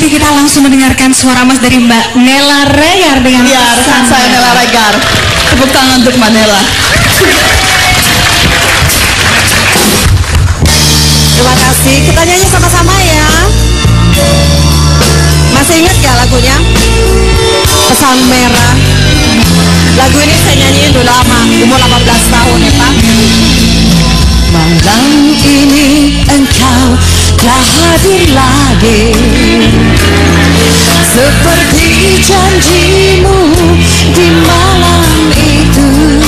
kita langsung mendengarkan suara emas dari Mbak Nela Regar dengan rekan saya Nela Regar. Tepuk tangan untuk Mbak Nela. Terima kasih. Kita nyanyi sama-sama ya. Masih ingat gak lagunya? Pesan Merah. Lagu ini saya nyanyiin dulu lama, umur 18 tahun ya Pak. Malam ini engkau telah hadir lagi, seperti janjimu di malam itu.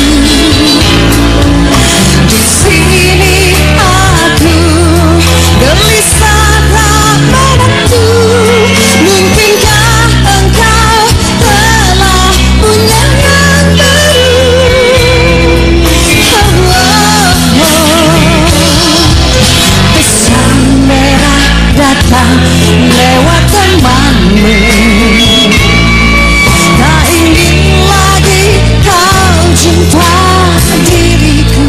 Di sini aku gelisah tak menentu. Mungkinkah engkau telah punya yang baru? Pesan merah datang lewat temanmu. Tak ingin lagi kau jumpa diriku.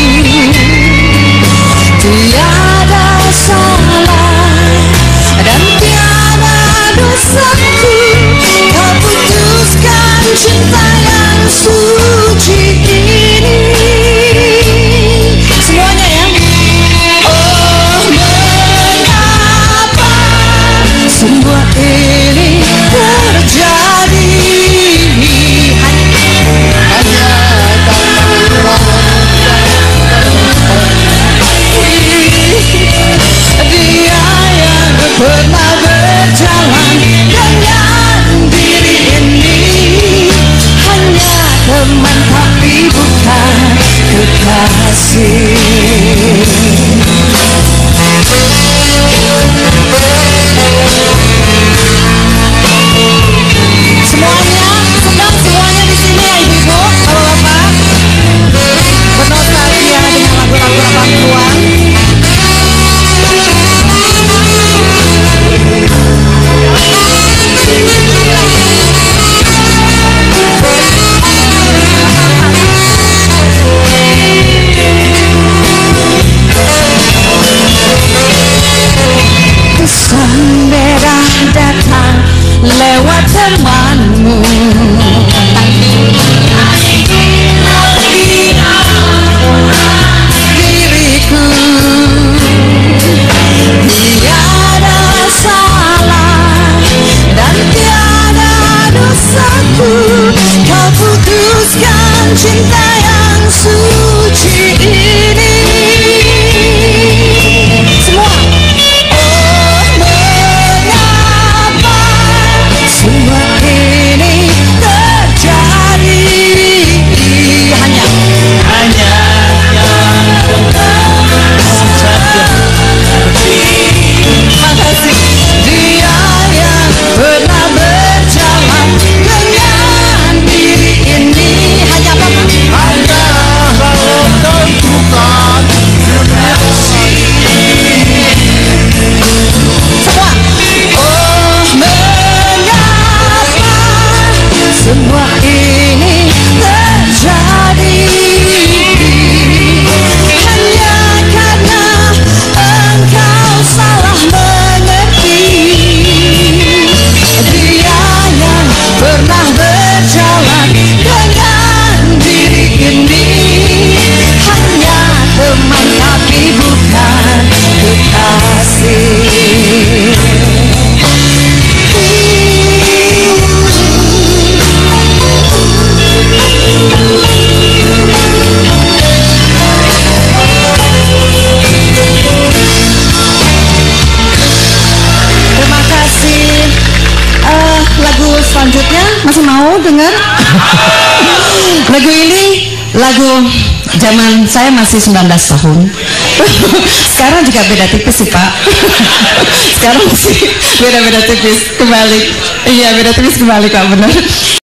Tiada salah dan tiada dosaku. Kau putuskan cinta yang suci ini. Semuanya ya. Oh, mengapa semua ini terjadi? Dia yang pernah berjalan dengan diri ini hanya teman tapi bukan kekasih. Semuanya senang, semuanya di sini ya ibu-ibu, bapak-bapak, bernostalgia dengan lagu-lagu 80-an. Pesan merah datang lewat temanmu. Diriku tiada salah dan tiada dosaku. Kau putuskan cinta yang suci ini. Semua. Semua ini terjadi hanya yang saja. Makasih. Dia yang pernah berjalan dengan diri ini hanya apa? Hanya tentukan semua. Oh, mengapa semua ini terjadi? Hanya karena engkau salah mengerti. Dia yang pernah berjalan dengan diri ini hanya teman tapi bukan kekasih. Terima kasih. Lagu selanjutnya masih mau dengar? Lagu ini lagu zaman saya masih 19 tahun. Sekarang juga beda tipis sih Pak. Sekarang sih beda-beda tipis kembali. Iya beda tipis kembali Kak, benar.